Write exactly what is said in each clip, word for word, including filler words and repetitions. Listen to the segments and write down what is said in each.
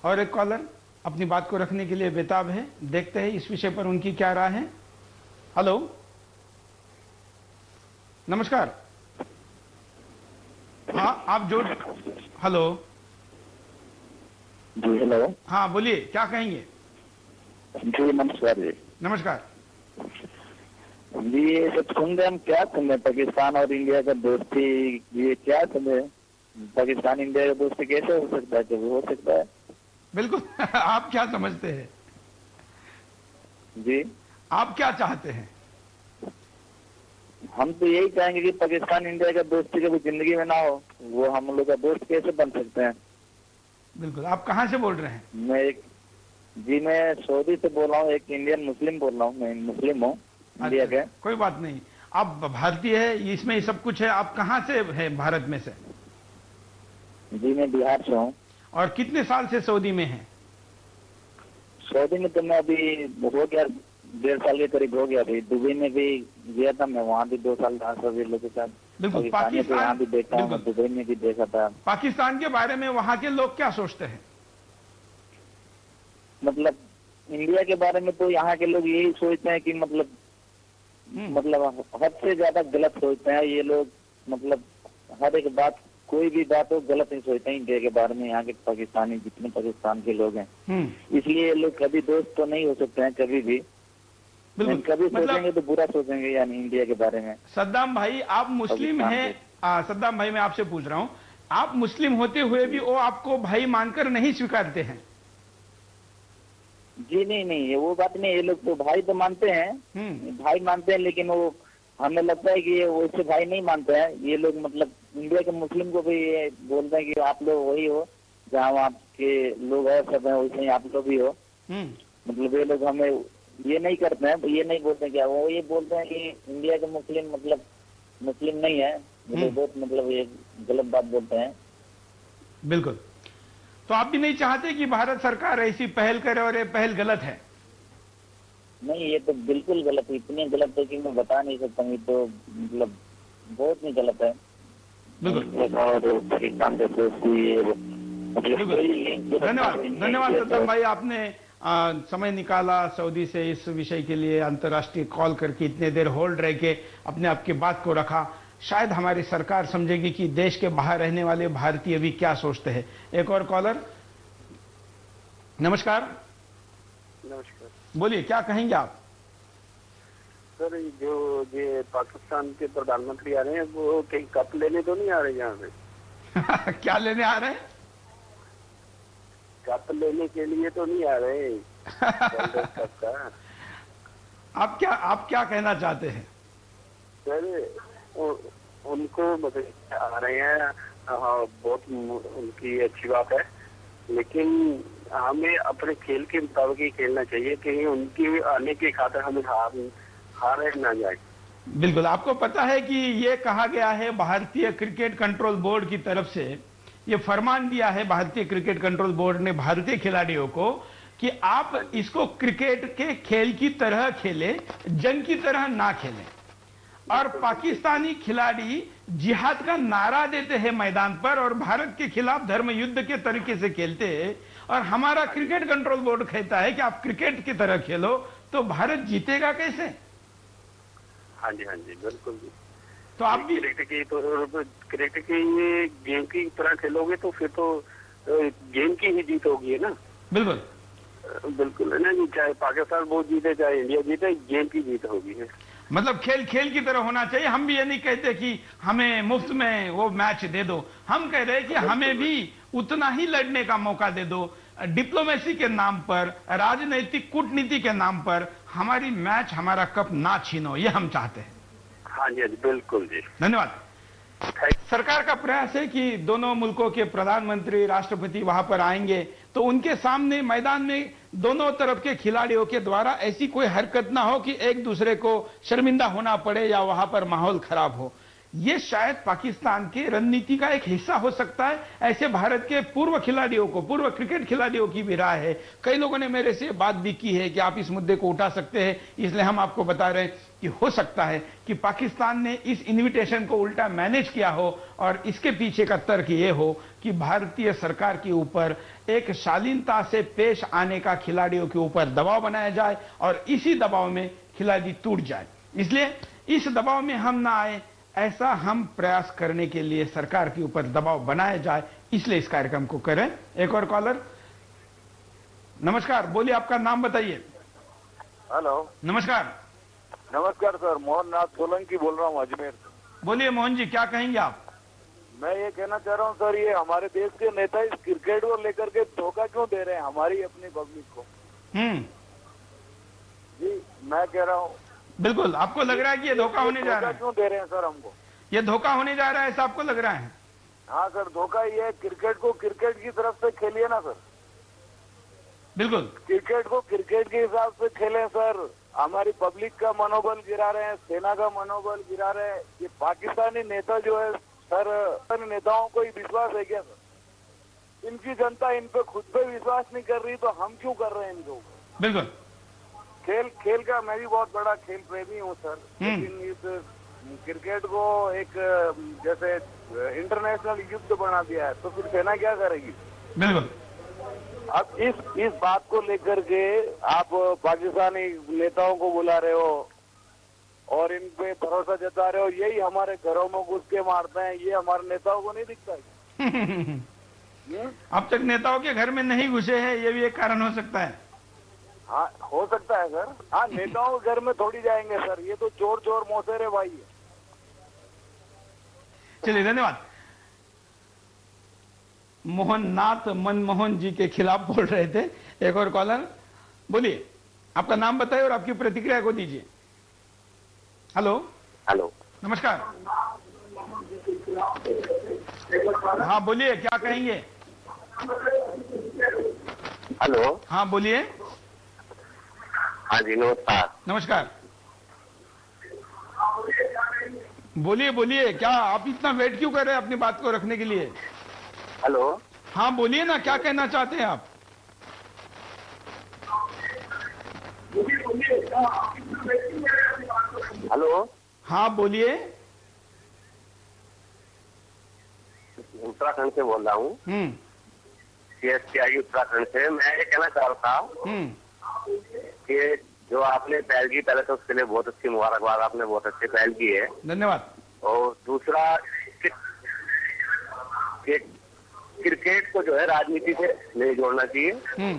और एक कॉलर अपनी बात को रखने के लिए बेताब है, देखते हैं इस विषय पर उनकी क्या राय है। हेलो, नमस्कार। हाँ, आप जो हेलो जी हेलो। हाँ बोलिए, क्या कहेंगे? जी नमस्कार जी। नमस्कार जी, ये सब सुन रहे हम क्या सुने, पाकिस्तान और इंडिया का दोस्ती, ये क्या सुने? पाकिस्तान इंडिया का दोस्ती कैसे हो सकता है? जब हो सकता है बिल्कुल। आप क्या समझते हैं? जी, आप क्या चाहते हैं? हम तो यही चाहेंगे कि पाकिस्तान इंडिया का दोस्ती कभी जिंदगी में ना हो। वो हम लोग का दोस्त कैसे बन सकते हैं? बिल्कुल। आप कहाँ से बोल रहे हैं? मैं एक जी मैं सऊदी से बोल रहा हूँ, एक इंडियन मुस्लिम बोल रहा हूँ। मैं मुस्लिम हूँ इंडिया अच्छा, के। कोई बात नहीं। आप भारतीय है, इसमें सब कुछ है। आप कहाँ से है भारत में से? जी मैं बिहार से हूँ। और कितने साल से सऊदी में हैं? सऊदी में तो मैं अभी हो गया डेढ़ साल के करीब हो गया। अभी दुबई में भी गया था मैं, वहाँ भी दो साल रहा सभी लोगों के साथ। बिल्कुल। पाकिस्तान तो यहाँ भी देखा हूँ, बिल्कुल। दुबई में भी देखा था। पाकिस्तान के बारे में वहाँ के लोग क्या सोचते हैं? मतलब इंडिया के बारे में तो यहाँ के लोग यही सोचते हैं कि मतलब मतलब हद से ज्यादा गलत सोचते हैं ये लोग। मतलब हर एक बात, कोई भी बात हो गलत नहीं सोचते हैं इंडिया के बारे में। यहाँ के पाकिस्तानी जितने पाकिस्तान के लोग हैं, इसलिए ये लोग कभी दोस्त तो नहीं हो सकते हैं कभी भी। बिल्कुल। कभी मतलब सोचेंगे तो बुरा सोचेंगे यानी इंडिया के बारे में। सद्दाम भाई, आप मुस्लिम हैं। सद्दाम भाई, मैं आपसे पूछ रहा हूँ, आप मुस्लिम होते हुए भी वो आपको भाई मानकर नहीं स्वीकारते हैं? जी नहीं नहीं, वो बात नहीं। ये लोग तो भाई तो मानते हैं, भाई मानते हैं, लेकिन वो हमें लगता है कि ये वैसे भाई नहीं मानते हैं ये लोग। मतलब इंडिया के मुस्लिम को भी ये बोलते हैं कि आप लोग वही हो जहाँ आपके लोग है, सब है वैसे ही आप लोग भी हो। मतलब ये लोग हमें ये नहीं करते हैं, ये नहीं बोलते क्या, वो ये बोलते हैं कि इंडिया के मुस्लिम मतलब मुस्लिम नहीं है। मतलब बहुत मतलब ये गलत बात बोलते हैं। बिल्कुल। तो आप भी नहीं चाहते कि भारत सरकार ऐसी पहल करे, और ये पहल गलत है? नहीं, ये तो बिल्कुल गलत है। इतनी गलत है कि मैं बता नहीं सकता। ये तो मतलब बहुत ही गलत है। बिल्कुल। धन्यवाद, धन्यवाद सद्दाम भाई, आपने आ, समय निकाला सऊदी से इस विषय के लिए, अंतर्राष्ट्रीय कॉल करके इतने देर होल्ड रह के अपने आपकी बात को रखा। शायद हमारी सरकार समझेगी कि देश के बाहर रहने वाले भारतीय भी क्या सोचते हैं। एक और कॉलर। नमस्कार। नमस्कार। बोलिए, क्या कहेंगे आप? सर, जो ये पाकिस्तान के प्रधानमंत्री आ रहे हैं, वो कहीं कप लेने तो नहीं आ रहे यहाँ पे? क्या लेने आ रहे हैं? कप लेने के लिए तो नहीं आ रहे कप का। आप क्या आप क्या कहना चाहते हैं? सर, उनको मतलब आ रहे हैं, हाँ, बहुत उनकी अच्छी बात है, लेकिन हमें अपने खेल के मुताबिक ही खेलना चाहिए। कहीं उनकी आने की खातिर हमें हार हार ना जाए। बिल्कुल। आपको पता है कि ये कहा गया है, भारतीय क्रिकेट कंट्रोल बोर्ड की तरफ से ये फरमान दिया है भारतीय क्रिकेट कंट्रोल बोर्ड ने भारतीय खिलाड़ियों को कि आप इसको क्रिकेट के खेल की तरह खेलें, जंग की तरह ना खेलें। और पाकिस्तानी खिलाड़ी जिहाद का नारा देते हैं मैदान पर और भारत के खिलाफ धर्म युद्ध के तरीके से खेलते हैं, और हमारा क्रिकेट कंट्रोल बोर्ड कहता है कि आप क्रिकेट की तरह खेलो, तो भारत जीतेगा कैसे? हाँ जी, हाँ जी, बिल्कुल जी। तो आप भी क्रिकेट की तो क्रिकेट की ये गेम की तरह खेलोगे तो फिर तो गेम की ही जीत होगी ना। बिल्कुल बिल्कुल है ना जी। चाहे पाकिस्तान वो जीते चाहे इंडिया जीते, गेम की जीत होगी है। मतलब खेल खेल की तरह होना चाहिए। हम भी ये नहीं कहते कि हमें मुफ्त में वो मैच दे दो, हम कह रहे हैं कि हमें भी उतना ही लड़ने का मौका दे दो। डिप्लोमेसी के नाम पर, राजनीतिक कूटनीति के नाम पर हमारी मैच, हमारा कप ना छीनो, ये हम चाहते हैं। हाँ जी, बिल्कुल जी। धन्यवाद। सरकार का प्रयास है कि दोनों मुल्कों के प्रधानमंत्री, राष्ट्रपति वहां पर आएंगे तो उनके सामने मैदान में दोनों तरफ के खिलाड़ियों के द्वारा ऐसी कोई हरकत ना हो कि एक दूसरे को शर्मिंदा होना पड़े या वहां पर माहौल खराब हो। ये शायद पाकिस्तान के रणनीति का एक हिस्सा हो सकता है। ऐसे भारत के पूर्व खिलाड़ियों को, पूर्व क्रिकेट खिलाड़ियों की भी राय है। कई लोगों ने मेरे से बात भी की है कि आप इस मुद्दे को उठा सकते हैं, इसलिए हम आपको बता रहे हैं कि हो सकता है कि पाकिस्तान ने इस इन्विटेशन को उल्टा मैनेज किया हो और इसके पीछे का तर्क ये हो कि भारतीय सरकार के ऊपर एक शालीनता से पेश आने का खिलाड़ियों के ऊपर दबाव बनाया जाए और इसी दबाव में खिलाड़ी टूट जाए। इसलिए इस दबाव में हम ना आए, ऐसा हम प्रयास करने के लिए सरकार के ऊपर दबाव बनाया जाए, इसलिए इस कार्यक्रम को करें। एक और कॉलर। नमस्कार, बोलिए, आपका नाम बताइए। हेलो, नमस्कार। नमस्कार सर, मोहन नाथ सोलंकी बोल रहा हूँ अजमेर से। बोलिए मोहन जी, क्या कहेंगे आप? मैं ये कहना चाह रहा हूँ सर, ये हमारे देश के नेता इस क्रिकेट को लेकर के धोखा क्यों दे रहे हैं हमारी अपनी पब्लिक को? हम्म जी, मैं कह रहा हूँ। बिल्कुल, आपको लग रहा है कि ये धोखा होने जा रहा है? क्यों दे रहे हैं सर हमको? ये धोखा होने जा रहा है ऐसा आपको लग रहा है? हाँ सर, धोखा ही है। क्रिकेट को क्रिकेट की तरफ से खेलिए ना सर। बिल्कुल, क्रिकेट को क्रिकेट के हिसाब से खेलें सर। हमारी पब्लिक का मनोबल गिरा रहे हैं, सेना का मनोबल गिरा रहे हैं। ये पाकिस्तानी नेता जो है सर, नेताओं को ही विश्वास है क्या सर? इनकी जनता इन पे खुद पे विश्वास नहीं कर रही, तो हम क्यों कर रहे हैं इनको? बिल्कुल। खेल खेल का मैं भी बहुत बड़ा खेल प्रेमी हूँ सर, लेकिन इस क्रिकेट को एक जैसे इंटरनेशनल युद्ध बना दिया है, तो फिर सेना क्या करेगी? बिल्कुल। अब इस इस बात को लेकर के आप पाकिस्तानी नेताओं को बुला रहे हो और इन पे भरोसा जता रहे हो, यही हमारे घरों में घुस के मारते हैं, ये हमारे नेताओं को नहीं दिखता है? अब तक नेताओं के घर में नहीं घुसे हैं, ये भी एक कारण हो सकता है। हाँ, हो सकता है सर। हाँ, नेताओं के घर में थोड़ी जाएंगे सर, ये तो चोर चोर मौसेरे भाई है। चलिए, धन्यवाद। मोहन नाथ मनमोहन जी के खिलाफ बोल रहे थे। एक और कॉलर, बोलिए, आपका नाम बताइए और आपकी प्रतिक्रिया को दीजिए। हेलो। हेलो, नमस्कार। हाँ बोलिए, क्या कहेंगे? हेलो। हाँ बोलिए। हाँ जी, नमस्कार। नमस्कार, बोलिए बोलिए, क्या आप इतना वेट क्यों कर रहे हैं अपनी बात को रखने के लिए? हेलो। हाँ बोलिए ना, क्या कहना चाहते हैं आप? हेलो। हाँ बोलिए। उत्तराखंड से बोल रहा हूँ। Hmm C S T I Uttarakhand से। मैं ये कहना चाह रहा था हम्म कि जो आपने पहल की, पहले तो उसके लिए बहुत अच्छी मुबारकबाद, आपने बहुत अच्छी पहल की है। धन्यवाद। और दूसरा कि क्रिकेट को जो है राजनीति से नहीं जोड़ना चाहिए। हम्म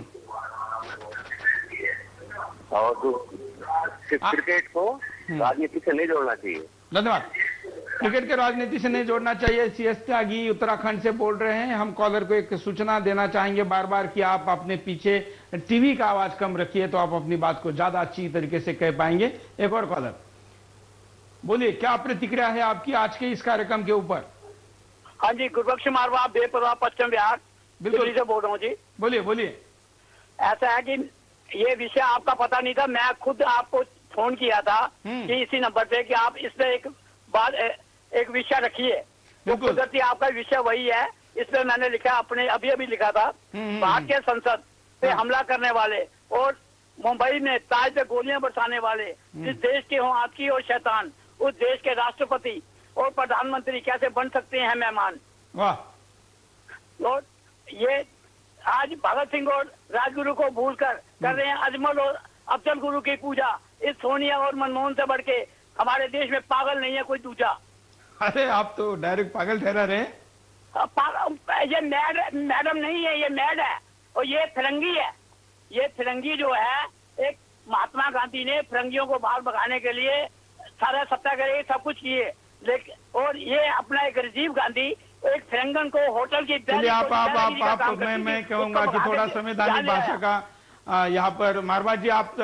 और क्रिकेट को राजनीति से नहीं जोड़ना चाहिए। धन्यवाद। क्रिकेट के राजनीति से नहीं जोड़ना चाहिए। सी एस त्यागी उत्तराखंड से बोल रहे हैं। हम कॉलर को एक सूचना देना चाहेंगे बार बार कि आप अपने पीछे टीवी का आवाज कम रखिए, तो आप अपनी बात को ज्यादा अच्छी तरीके से कह पाएंगे। एक और कॉलर, बोलिए, क्या प्रतिक्रिया है आपकी आज के इस कार्यक्रम के ऊपर? हाँ जी, गुरबख्श मारवा, बेपरवाह, पश्चिम बिहार बिल्कुल से बोल रहा हूँ जी। बोलिए बोलिए। ऐसा है कि ये विषय आपका पता नहीं था, मैं खुद आपको फोन किया था कि इसी नंबर पे कि आप इस पे एक बात एक विषय रखिए। तो कुदरती आपका विषय वही है। इस पे मैंने लिखा, अपने अभी अभी लिखा था, भारतीय संसद पे हमला करने वाले और मुंबई में ताज पे गोलियां बरसाने वाले जिस देश के हों आतंकी और शैतान, उस देश के राष्ट्रपति और प्रधानमंत्री कैसे बन सकते हैं मेहमान? वाह। और ये आज भगत सिंह और राजगुरु को भूलकर कर रहे हैं अजमल और अफजल गुरु की पूजा। इस सोनिया और मनमोहन से बढ़ के हमारे देश में पागल नहीं है कोई दूसरा। अरे आप तो डायरेक्ट पागल ठहरा रहे हैं। ये मैड मैडम नहीं है, ये मैड है और ये फिरंगी है। ये फिरंगी जो है, एक महात्मा गांधी ने फिरंगियों को बाहर भगाने के लिए सारा सत्याग्रह सब कुछ किए, लेकिन और ये अपना एक राजीव गांधी एक फिरंगन को होटल की चलिए आप आप आप, आप, आप मैं मैं कहूंगा कि थोड़ा संवैधानिक भाषा का यहाँ पर मारवा जी आप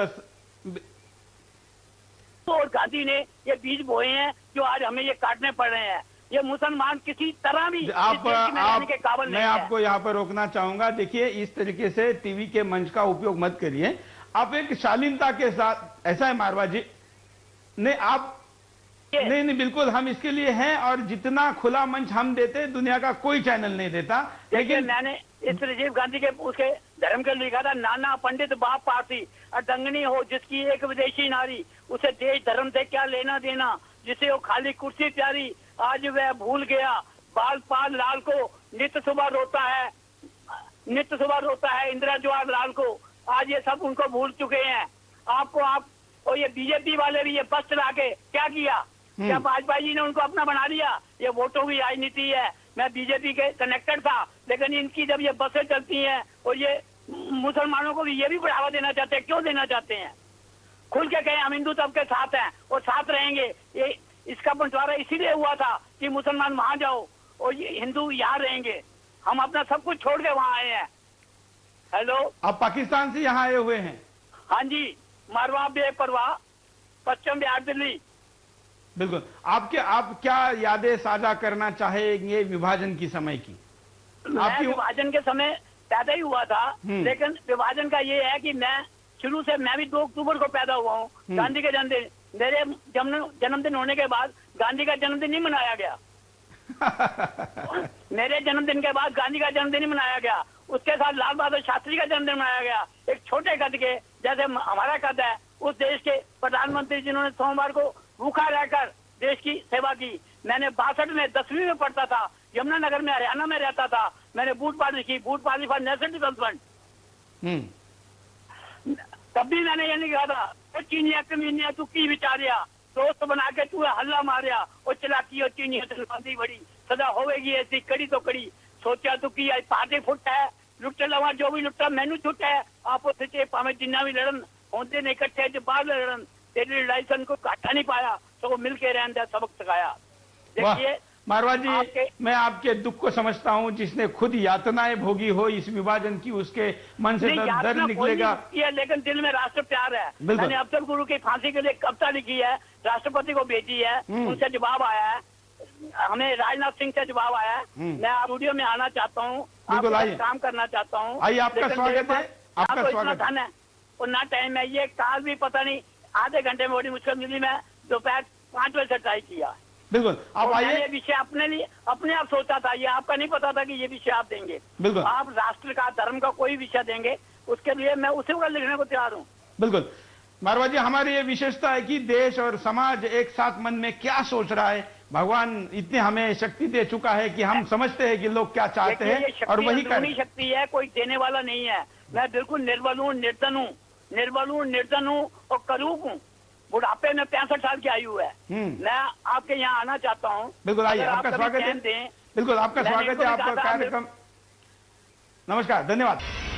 और गांधी ने ये बीज बोए हैं जो आज हमें ये काटने पड़ रहे हैं। ये मुसलमान किसी तरह भी आप, आप के काबिल नहीं मैं है। आपको यहाँ पर रोकना चाहूंगा। देखिए, इस तरीके से टीवी के मंच का उपयोग मत करिए। आप एक शालीनता के साथ, ऐसा है मारवा जी ने, आप नहीं नहीं बिल्कुल हम इसके लिए हैं और जितना खुला मंच हम देते दुनिया का कोई चैनल नहीं देता। लेकिन मैंने इस राजीव गांधी के उसके धर्म के लिखा था, नाना पंडित बाप पारसी अर्धंगनी हो जिसकी एक विदेशी नारी, उसे देश धर्म से क्या लेना देना, जिसे वो खाली कुर्सी प्यारी, आज वह भूल गया बाल पाल लाल को, नित्य सुबह रोता है नित्य सुबह रोता है इंदिरा जवाहर लाल को, आज ये सब उनको भूल चुके हैं। आपको आप और ये बीजेपी वाले भी ये बस चला के क्या किया, क्या भाजपा जी ने उनको अपना बना लिया? ये वोटों की राजनीति है। मैं बीजेपी के कनेक्टेड था, लेकिन इनकी जब ये बसें चलती हैं और ये मुसलमानों को भी ये भी बढ़ावा देना चाहते हैं, क्यों देना चाहते हैं? खुल के कहें हम हिंदू सबके साथ हैं और साथ रहेंगे। ये इसका बंटवारा इसीलिए हुआ था कि मुसलमान वहां जाओ और ये हिंदू यहाँ रहेंगे। हम अपना सब कुछ छोड़ के वहां आए हैं। हेलो, आप पाकिस्तान से यहाँ आए हुए हैं? हाँ जी, मारवा बेपरवाह, पश्चिम बिहार, दिल्ली। बिल्कुल। आपके आप क्या यादें साझा करना चाहेंगे विभाजन की समय की? मैं विभाजन के समय पैदा ही हुआ था, लेकिन विभाजन का ये है कि मैं शुरू से, मैं भी दो अक्टूबर को पैदा हुआ हूँ, गांधी के जन्मदिन। मेरे जन्मदिन होने के बाद गांधी का जन्मदिन नहीं मनाया गया। मेरे जन्मदिन के बाद गांधी का जन्मदिन नहीं मनाया गया। उसके साथ लाल बहादुर शास्त्री का जन्मदिन मनाया गया। एक छोटे कद के, जैसे हमारा कद है, उस देश के प्रधानमंत्री जिन्होंने सोमवार को भूखा रहकर देश की सेवा की। मैंने बासठ में दसवीं में पढ़ता था, यमुनानगर में हरियाणा में रहता था। मैंने बूट पार्टी की, boot party for national development. तब भी मैंने ये नहीं कहा था तो चीनिया कमीनिया तू की विचारिया, दोस्त बना के तू हल्ला मारिया और चलाकी और चीनिया तलवादी बड़ी, सदा होवेगी ऐसी कड़ी तो कड़ी, सोचा तू की पार्टी फुट है, लुट लवा जो भी लुटा मैनू छुट है, आपो सचे पावे जिन्ना भी लड़न होंदे ने इकट्ठे जो बाहर लड़न, तेरी लड़ाई सन को काटा नहीं पाया, तो मिल के रहने का सबक सिखाया। देखिए मारवा जी, मैं आपके दुख को समझता हूं, जिसने खुद यातनाएं भोगी हो इस विभाजन की, उसके मन से दर्द निकलेगा। लेकिन दिल में राष्ट्र प्यार है। मैंने अफजल गुरु की फांसी के लिए कविता लिखी है, राष्ट्रपति को भेजी है, उनसे जवाब आया है, हमें राजनाथ सिंह से जवाब आया है। मैं स्टूडियो में आना चाहता हूँ, काम करना चाहता हूँ। आइए, आपका स्वागत है। आपका स्वागत है और ना टाइम है, ये काल भी पता नहीं आधे घंटे में बड़ी मुश्किल मिली। मैं दोपहर पांच बजे से ट्राई किया। बिल्कुल, आप आइए। ये विषय अपने लिए अपने आप सोचा था, ये आपका नहीं पता था कि ये विषय आप देंगे। बिल्कुल, आप राष्ट्र का, धर्म का कोई विषय देंगे, उसके लिए मैं उसी वक्त लिखने को तैयार हूँ। बिल्कुल मारवा जी, हमारी ये विशेषता है कि देश और समाज एक साथ मन में क्या सोच रहा है। भगवान इतने हमें शक्ति दे चुका है कि हम समझते हैं कि लोग क्या चाहते हैं और वही करनी शक्ति है, कोई देने वाला नहीं है। मैं बिल्कुल निर्बल हूँ, निर्धन हूँ, निर्बल हूँ, निर्धन हूँ और करूप हूँ। बुढ़ापे में पैंसठ साल की आयु है। मैं आपके यहाँ आना चाहता हूँ। बिल्कुल आइए, आपका स्वागत है। बिल्कुल आपका स्वागत है, आपका कार्यक्रम। नमस्कार, धन्यवाद।